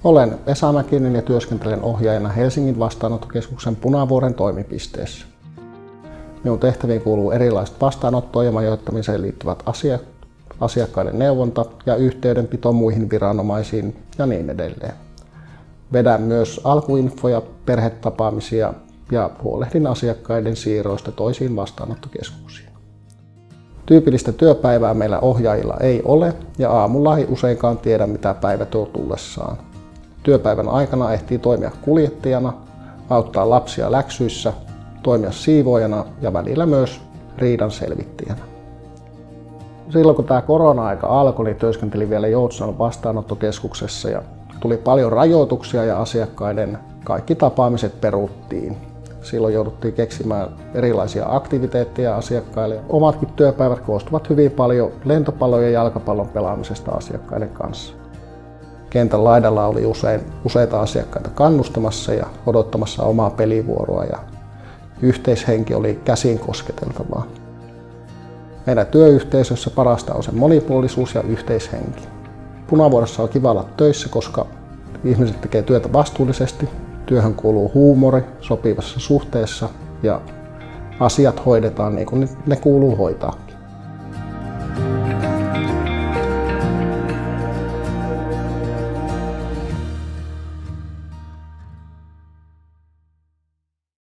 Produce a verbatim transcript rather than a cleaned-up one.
Olen Esa Mäkinen ja työskentelen ohjaajana Helsingin vastaanottokeskuksen Punavuoren toimipisteessä. Minun tehtäviin kuuluu erilaiset vastaanottoon ja majoittamiseen liittyvät asiat, asiakkaiden neuvonta ja yhteydenpito muihin viranomaisiin ja niin edelleen. Vedän myös alkuinfoja, perhetapaamisia ja huolehdin asiakkaiden siirroista toisiin vastaanottokeskuksiin. Tyypillistä työpäivää meillä ohjaajilla ei ole ja aamulla ei useinkaan tiedä mitä päivä tuo tullessaan. Työpäivän aikana ehtii toimia kuljettajana, auttaa lapsia läksyissä, toimia siivoojana ja välillä myös riidan selvittäjänä. Silloin kun tämä korona-aika alkoi, niin työskentelin vielä Joutsan vastaanottokeskuksessa ja tuli paljon rajoituksia ja asiakkaiden kaikki tapaamiset peruttiin. Silloin jouduttiin keksimään erilaisia aktiviteetteja asiakkaille. Omatkin työpäivät koostuvat hyvin paljon lentopallon ja jalkapallon pelaamisesta asiakkaiden kanssa. Kentän laidalla oli usein useita asiakkaita kannustamassa ja odottamassa omaa pelivuoroa ja yhteishenki oli käsin kosketeltavaa. Meidän työyhteisössä parasta on se monipuolisuus ja yhteishenki. Punavuoressa on kiva olla töissä, koska ihmiset tekee työtä vastuullisesti, työhön kuuluu huumori sopivassa suhteessa ja asiat hoidetaan niin kuin ne kuuluu hoitaa.